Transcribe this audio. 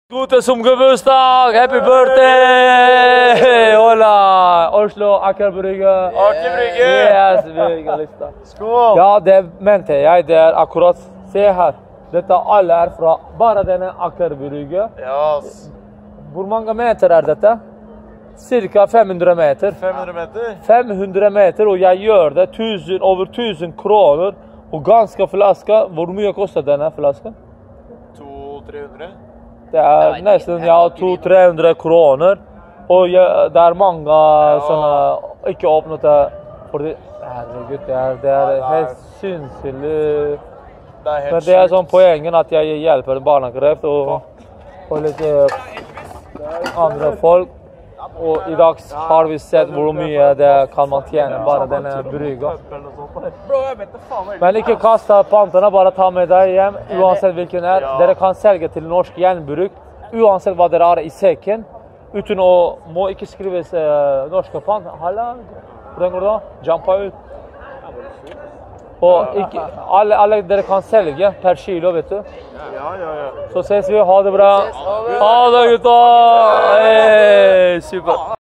Gute som gebursdag! Happy birthday! Hola! Oslo, Aker Brygge. Aker Brygge! Yes, vi har lista. Skål! Ja, det mente jeg. Det er akkurat. Se her. Dette alle er fra bare denne Aker Brygge. Ja, Hvor mange meter er dette? Cirka 500 meter. 500 meter. 500 meter, og jeg gjør det over 1000 kroner. Og ganske flaske. Hvor mye koster denne flasken? 200-300. Det er nesten 200-300 kroner. Og det er mange sånne ikke åpnede. Fordi, herregud, det er helt sinnssykt. Men det er sånn poengen at jeg hjelper barnekreft og litt andre folk. Og i dag har vi sett hvor mye det kan man tjene bare denne brygga. Men ikke kast pantene, bare ta med deg hjem, uansett hvilken er. Dere kan selge til norsk gjenbruk, uansett hva dere har i sekken. Uten å må ikke skrives norske pant. Halla, hvordan går det da? Jumpa ut. Og ikke, alle dere kan selge per kilo, vet du. Ja. Så ses vi, ha det bra. Ha det, gutta! Hey, super.